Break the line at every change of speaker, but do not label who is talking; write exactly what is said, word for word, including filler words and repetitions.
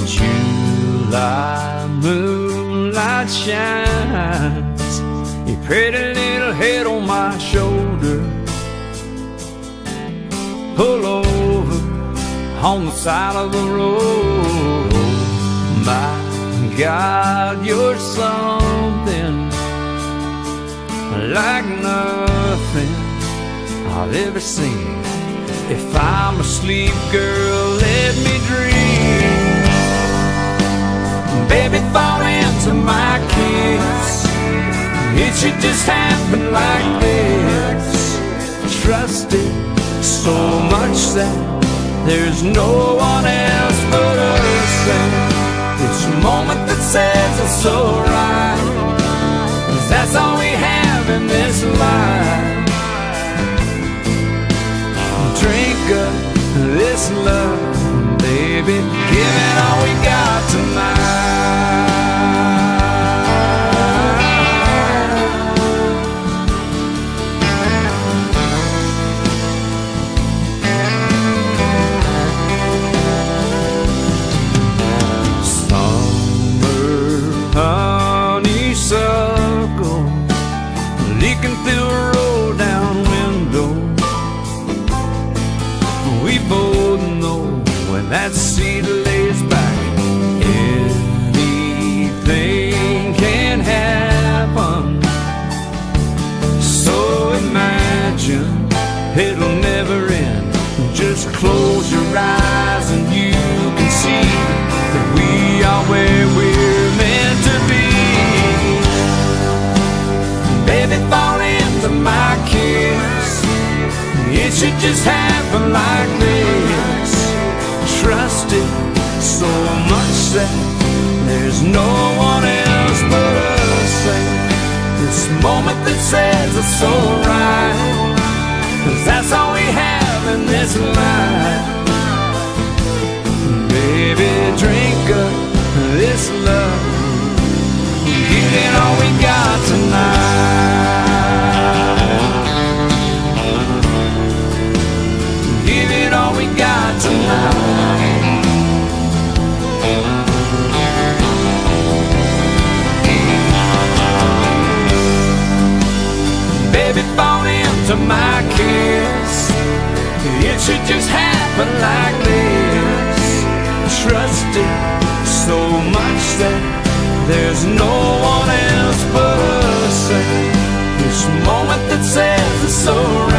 July moonlight shines, your pretty little head on my shoulder. Pull over on the side of the road. My God, you're something like nothing I've ever seen. If I'm asleep, girl, let me dream. Baby, fall into my kiss. It should just happen like this. Trust it so much that there's no one else but us. And this moment that says it's so right, 'cause that's all we have in this life. Drink up this love, baby, give it all we got tonight. Summer honeysuckle leaking through a roll down window. We both know when that seed lays back, anything can happen. So imagine it'll never end. Just close your eyes and you can see that we are where we're meant to be. Baby, fall into my kiss. It should just happen like this. Trust it so much that there's no one else but us. And this moment that says it's so right, 'cause that's all we have in this life. Baby, drink up this love, give it all we got tonight. Give it all we got tonight. Baby, fall into my kiss. It should just happen like this. Trust it so much that there's no one else but us. This moment that says it's so right,